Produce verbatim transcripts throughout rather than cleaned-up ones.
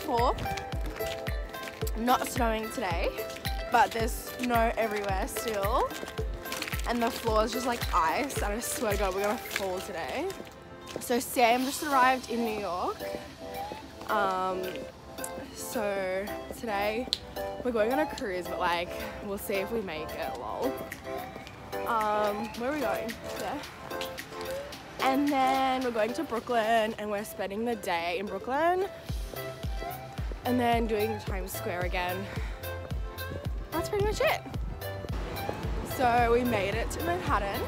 talk. Not snowing today, but there's snow everywhere still. And the floor is just like ice, and I swear to God, we're gonna fall today. So Sam just arrived in New York. Um, so today we're going on a cruise, but like, we'll see if we make it, lol. Um, where are we going? There. And then we're going to Brooklyn, and we're spending the day in Brooklyn. And then doing Times Square again. That's pretty much it. So we made it to Manhattan.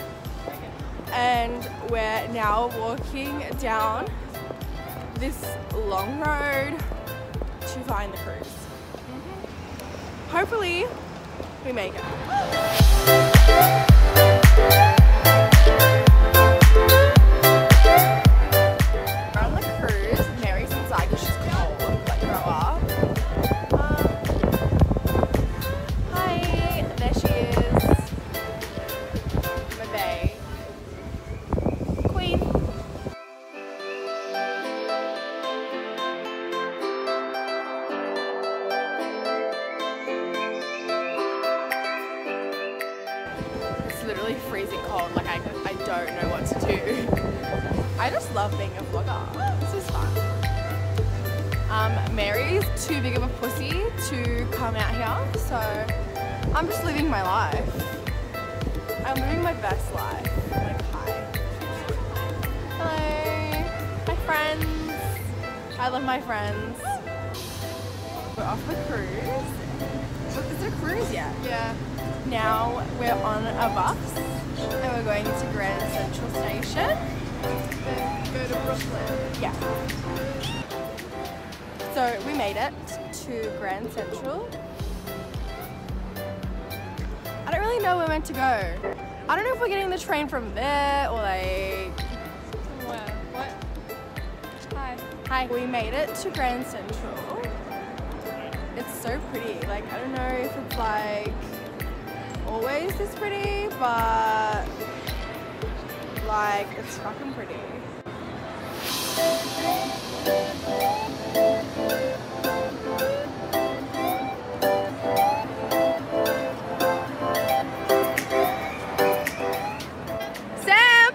And we're now walking down this long road to find the cruise. Mm-hmm. Hopefully we make it. We're on the cruise. Mary's inside because she's cold, like grow up. Um, hi, there she is. My bae. Queen. It's literally freezing cold, like I, I don't know what to do. I just love being a vlogger. This is fun. Um, Mary's too big of a pussy to come out here, so I'm just living my life. I'm living my best life. Like, hi. Hello. My friends. I love my friends. We're off the cruise. Look, is it a cruise yet? Yeah. Now we're on a bus and we're going to Grand Central Station. Then go to Brooklyn. Yeah. So we made it to Grand Central. I don't really know where we're meant to go. I don't know if we're getting the train from there or like... Where? What? Hi. Hi. We made it to Grand Central. It's so pretty. Like, I don't know if it's like always this pretty, but like it's fucking pretty. Sam!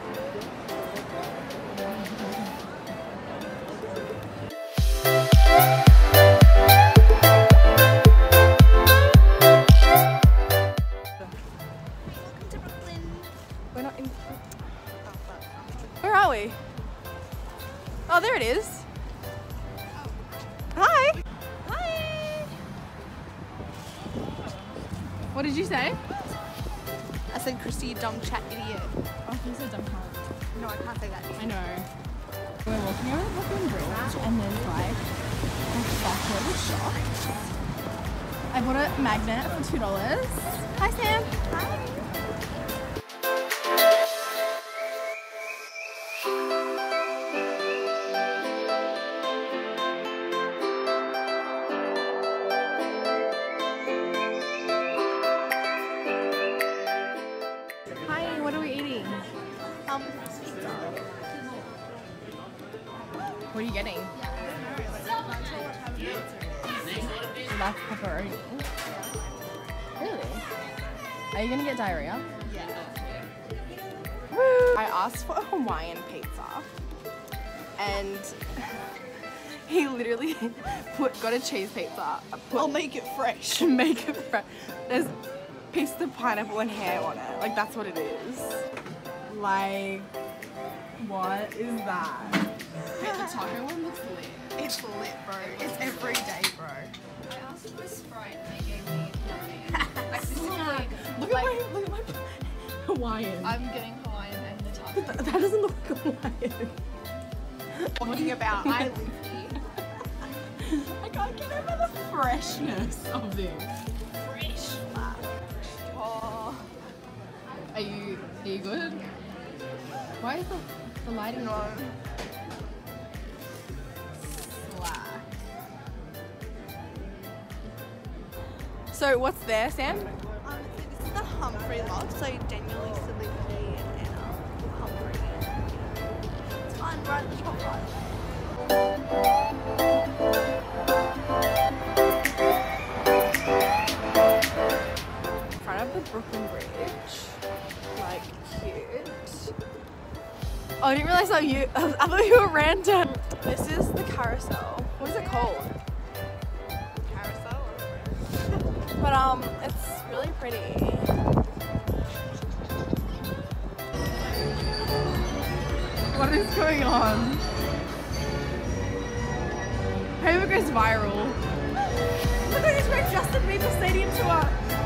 We're not in... Where are we? Oh, there it is. Hi. Hi. What did you say? I said, Christy, you dumb chat idiot. Oh, you said dumb cunt. No, I can't say that. I know. We're walking over the Brooklyn Bridge and there's like a fuckload of shops. I bought a magnet for two dollars. Hi, Sam. Hi. Hi, what are we eating? Um, What are you getting? Black pepperoni. Really? Are you gonna get diarrhea? yeah. Woo! I asked for a Hawaiian pizza and he literally put got a cheese pizza. Put, I'll make it fresh. to make it fresh. There's pieces of pineapple and ham on it. Like, that's what it is. Like, what is that? Wait, the taco one looks lit. It's lit, bro. It's every day, bro. I asked for a Sprite and they gave me nothing. Like, this is like, Look like, at my, look at my Hawaiian. I'm getting Hawaiian and the taco. That, that doesn't look like Hawaiian. Talking about I live here. I can't get over the freshness of this. Fresh. Oh. Are you, are you good? Why is the, the lighting on? Slack. So what's there, Sam? Um, so this is the Humphrey lot. So Danielle, Celebrity, and Anna Humphrey. It's fun, right at the top right. Brooklyn Bridge. Like, cute. Oh, I didn't realize that you, I thought you were random. This is the carousel. What is it called? Carousel. But um, it's really pretty. What is going on? Hope it goes viral. Look at this wearing Justin Bieber Stadium tour.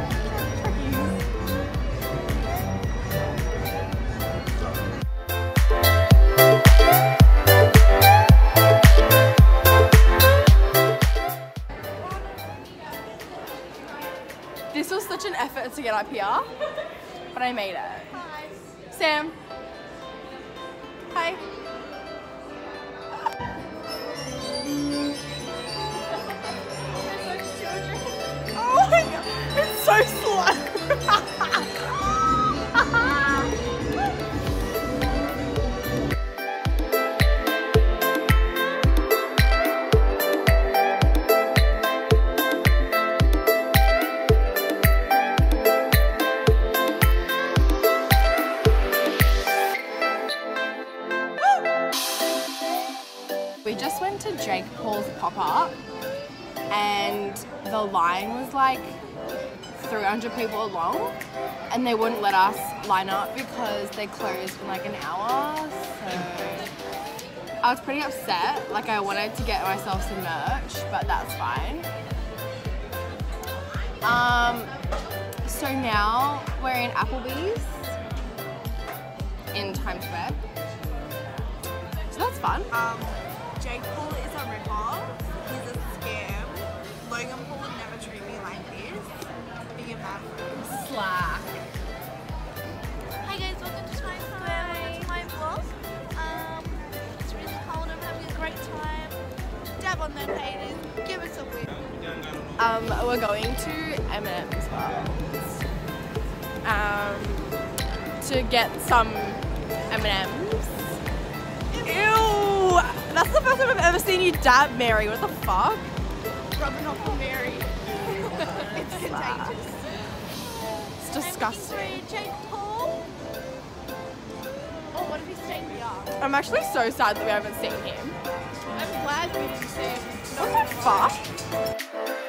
This was such an effort to get up here, but I made it. Hi. Sam. Hi. Oh my god, it's so slow. We just went to Jake Paul's pop-up and the line was like three hundred people long and they wouldn't let us line up because they closed in like an hour, so I was pretty upset. Like, I wanted to get myself some merch, but that's fine. Um, so now we're in Applebee's in Times Square, so that's fun. Um, Jake Paul is a rip-off. He's a scam. Logan Paul would never treat me like this. Being a bad friend. Slack. Hi guys, welcome to Times Square. Welcome to my vlog. Um, it's really cold. I'm having a great time. Dab on their haters. Give us a win. Um, we're going to M and M's um, to get some M and M's. Ew! That's the first time I've ever seen you dab Mary. What the fuck? Rubbing off on Mary. It's contagious. It's disgusting. I'm looking for Jake Paul. Oh, what if he's staying here? I'm actually so sad that we haven't seen him. I'm glad we didn't see him. What the fuck?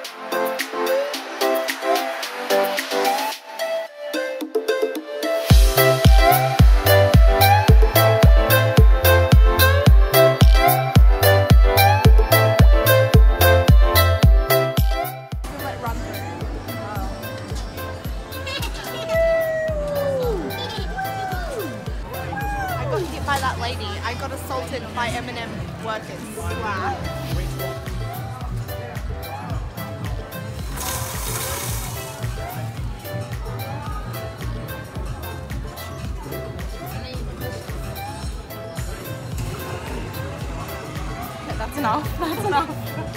By that lady, I got assaulted by M and M workers. Wow. Okay, that's enough. That's enough.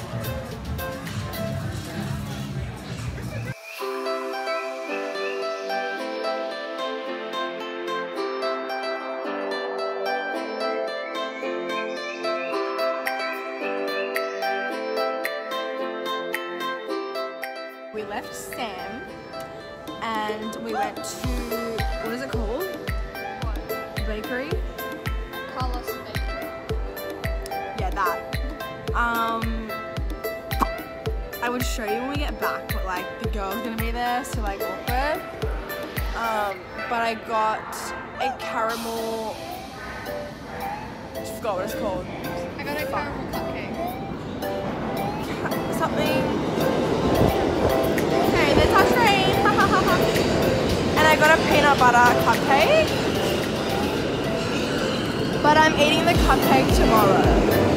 We left Sam and we went to, what is it called? What? Bakery? Carlos Bakery. Yeah, that. Um, I would show you when we get back, but like the girl's gonna be there, so like awkward. Um, but I got a caramel, I forgot what it's called. I got a caramel cupcake. Something. Okay, there's our train. And I got a peanut butter cupcake. But I'm eating the cupcake tomorrow.